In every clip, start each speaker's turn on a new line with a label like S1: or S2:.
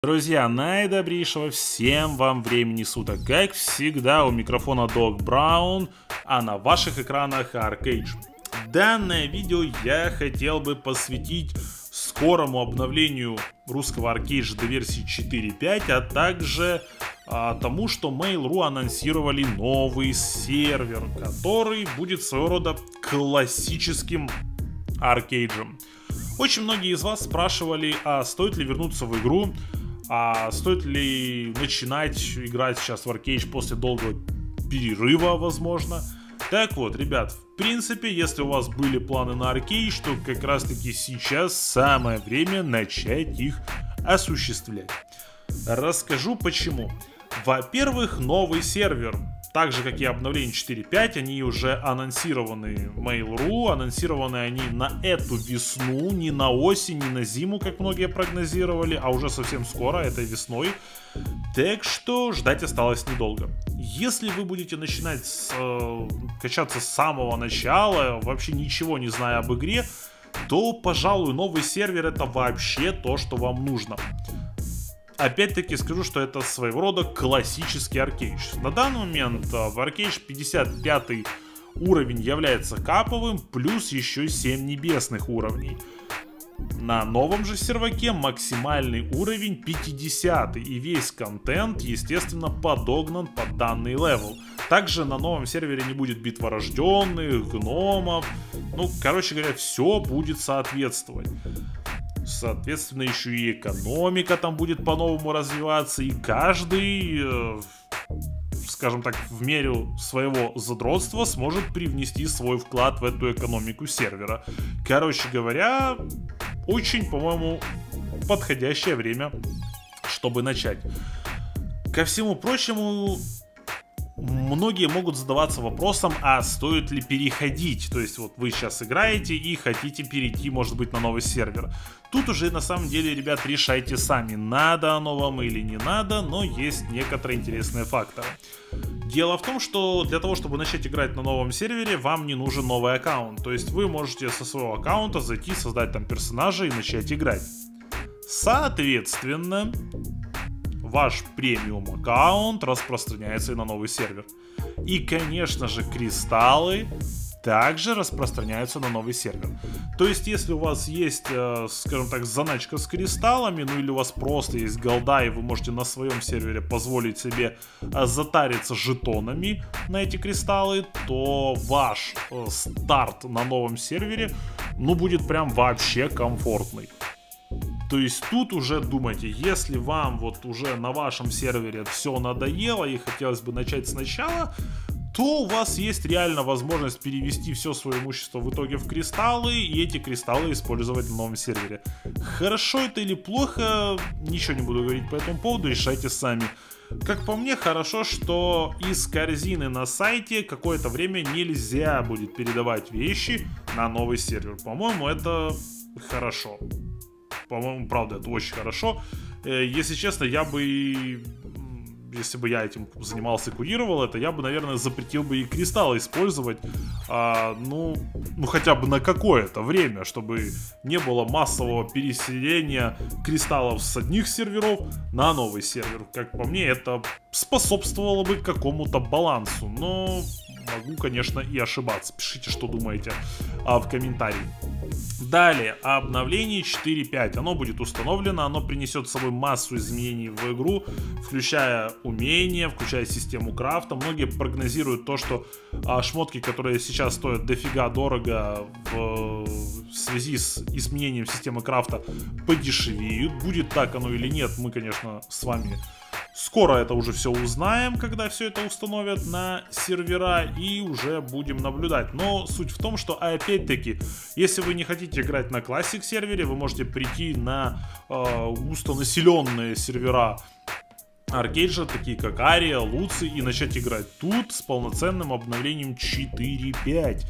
S1: Друзья, наидобрейшего всем вам времени суток. Как всегда, у микрофона Дог Браун, а на ваших экранах Arcade. Данное видео я хотел бы посвятить скорому обновлению русского Arcade до версии 4.5, а также тому, что Mail.ru анонсировали новый сервер, который будет своего рода классическим аркейджем. Очень многие из вас спрашивали, а стоит ли вернуться в игру, а стоит ли начинать играть сейчас в Arcade после долгого перерыва, возможно. Так вот, ребят, в принципе, если у вас были планы на Arcade, то как раз таки сейчас самое время начать их осуществлять. Расскажу почему. Во-первых, новый сервер, так же как и обновление 4.5, они уже анонсированы Mail.ru, анонсированы они на эту весну, не на осень, не на зиму, как многие прогнозировали, а уже совсем скоро, этой весной. Так что ждать осталось недолго. Если вы будете начинать качаться с самого начала, вообще ничего не зная об игре, то, пожалуй, новый сервер это вообще то, что вам нужно. Опять-таки скажу, что это своего рода классический аркейдж. На данный момент в аркейдж 55 уровень является каповым, плюс еще 7 небесных уровней. На новом же серваке максимальный уровень 50, и весь контент, естественно, подогнан под данный левел. Также на новом сервере не будет битворожденных, гномов. Ну, короче говоря, все будет соответствовать. Соответственно, еще и экономика там будет по-новому развиваться, и каждый, скажем так, в меру своего задротства сможет привнести свой вклад в эту экономику сервера. Короче говоря, очень, по-моему, подходящее время, чтобы начать. Ко всему прочему, многие могут задаваться вопросом, а стоит ли переходить? То есть вот вы сейчас играете и хотите перейти, может быть, на новый сервер. Тут уже на самом деле, ребят, решайте сами, надо оно вам или не надо, но есть некоторые интересные факторы. Дело в том, что для того, чтобы начать играть на новом сервере, вам не нужен новый аккаунт. То есть вы можете со своего аккаунта зайти, создать там персонажа и начать играть. Соответственно, ваш премиум аккаунт распространяется и на новый сервер. И, конечно же, кристаллы также распространяются на новый сервер. То есть, если у вас есть, скажем так, заначка с кристаллами, ну или у вас просто есть голда, и вы можете на своем сервере позволить себе затариться жетонами на эти кристаллы, то ваш старт на новом сервере, ну, будет прям вообще комфортный. То есть тут уже думайте, если вам вот уже на вашем сервере все надоело и хотелось бы начать сначала, то у вас есть реально возможность перевести все свое имущество в итоге в кристаллы и эти кристаллы использовать на новом сервере. Хорошо это или плохо, ничего не буду говорить по этому поводу, решайте сами. Как по мне, хорошо, что из корзины на сайте какое-то время нельзя будет передавать вещи на новый сервер. По-моему, это хорошо. По-моему, правда, это очень хорошо. Если честно, если бы я этим занимался и курировал это, я бы, наверное, запретил бы и кристаллы использовать, ну, хотя бы на какое-то время, чтобы не было массового переселения кристаллов с одних серверов на новый сервер. Как по мне, это способствовало бы какому-то балансу, но могу, конечно, и ошибаться. Пишите, что думаете в комментарии. Далее, обновление 4.5. Оно будет установлено, оно принесет с собой массу изменений в игру, включая умения, включая систему крафта. Многие прогнозируют то, что шмотки, которые сейчас стоят дофига дорого в связи с изменением системы крафта, подешевеют. Будет так оно или нет, мы, конечно, с вами скоро это уже все узнаем, когда все это установят на сервера, и уже будем наблюдать. Но суть в том, что, опять-таки, если вы не хотите играть на Classic сервере, вы можете прийти на густонаселенные сервера аркейджа, такие как Ария, Луци, и начать играть тут с полноценным обновлением 4.5.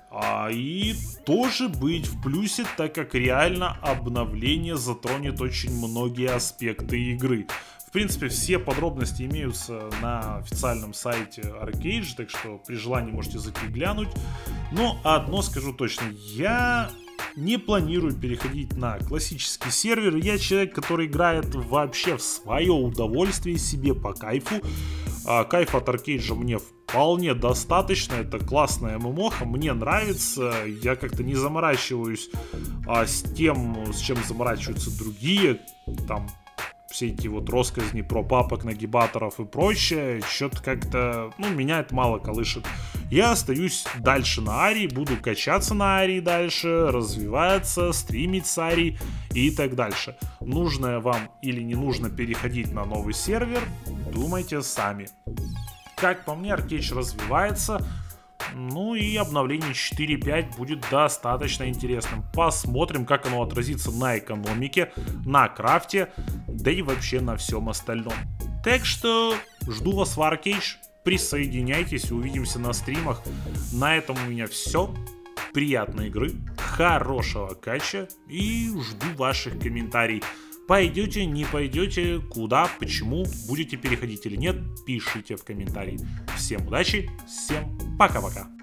S1: И тоже быть в плюсе, так как реально обновление затронет очень многие аспекты игры. В принципе, все подробности имеются на официальном сайте Arcade, так что при желании можете зайти глянуть. Но одно скажу точно, я не планирую переходить на классический сервер. Я человек, который играет вообще в свое удовольствие, себе по кайфу. Кайф от Аркейджа мне вполне достаточно. Это классная ММОха, мне нравится. Я как-то не заморачиваюсь с тем, с чем заморачиваются другие. Там все эти вот россказни про папок, нагибаторов и прочее, что-то как-то, меня это мало колышет. Я остаюсь дальше на Арии, буду качаться на Арии дальше, развиваться, стримить с Арии и так дальше. Нужно вам или не нужно переходить на новый сервер, думайте сами. Как по мне, Аркейдж развивается. И обновление 4.5 будет достаточно интересным. Посмотрим, как оно отразится на экономике, на крафте, да и вообще на всем остальном. Так что жду вас в Аркейдж. Присоединяйтесь, увидимся на стримах. На этом у меня все. Приятной игры, хорошего кача и жду ваших комментариев. Пойдете, не пойдете, куда, почему, будете переходить или нет, пишите в комментарии. Всем удачи, всем пока-пока.